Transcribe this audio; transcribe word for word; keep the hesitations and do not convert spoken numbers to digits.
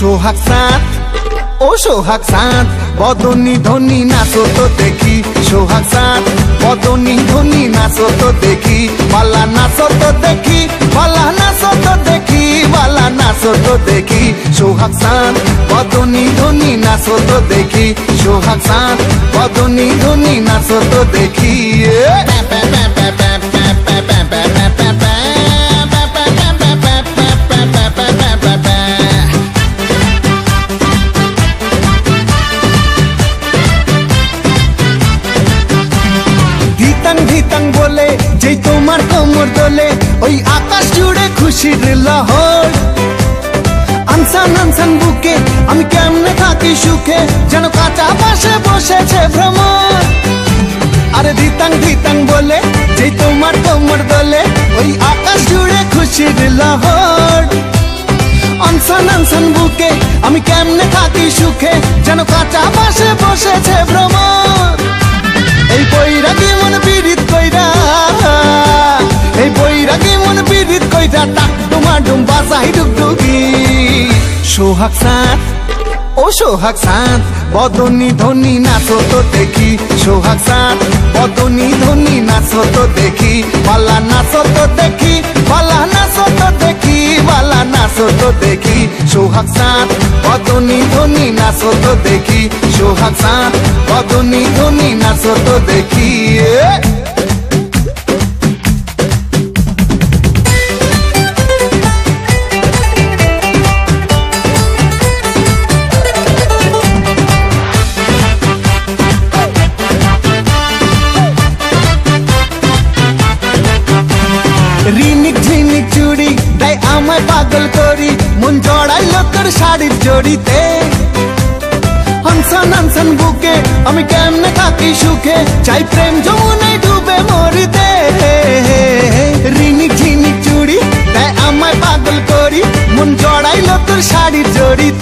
সোহাগ চাঁদ ও সোহাগ চাঁদ বদনী ধনী নাচো তো দেখি সোহাগ চাঁদ বদনী ধনী নাচো তো দেখি বালা নাচো তো দেখি বালা নাচো তো দেখি বালা নাচো তো দেখি সোহাগ চাঁদ বদনী ধনী নাচো তো দেখি সোহাগ চাঁদ বদনী ধনী নাচো তো দেখি ধিতাং বলে যেই তোমার কোমর দোলে ওই আকাশ জুড়ে খুশির লহর আনসান আনসান বুকে আমি কেমনে থাকি সুখে যেন কাঁচা পাশে বসেছে ভ্রমর আরে ধিতাং ধিতাং বলে যেই তোমার কোমর দোলে ওই আকাশ জুড়ে খুশির লহর আনসান আনসান বুকে আমি কেমনে থাকি সুখে যেন কাঁচা পাশে বসেছে ভ্রমর এই বৈরাগী মন পীড়িত কইরা এই বৈরাগী মন পীড়িত কইরা টাক ডুমা ডুম বাজাই ডুগডুগি সোহাগ চাঁদ ও সোহাগ চাঁদ বদনী ধনী নাচো তো দেখি সোহাগ চাঁদ বদনী ধনী নাচো তো দেখি বালা নাচো তো দেখি বালা নাচো তো দেখি বালা নাচো তো দেখি সোহাগ চাঁদ বদনী ধনী নাচো তো দেখি সোহাগ চাঁদ বদনী ধনী নাচো তো দেখি রিনিক ঝিনিক চুড়ি তাই আমায় পাগল করি মন জড়াইল তোর শাড়ির জড়িতে হনসন হনসন বুকে আমি কেমনে থাকি সুখে চাই প্রেম যমুনায় ডুবে মরিতে রিনিক ঝিনিক চুড়ি তাই আমায় পাগল করি মন জড়াইল তোর শাড়ির জড়িতে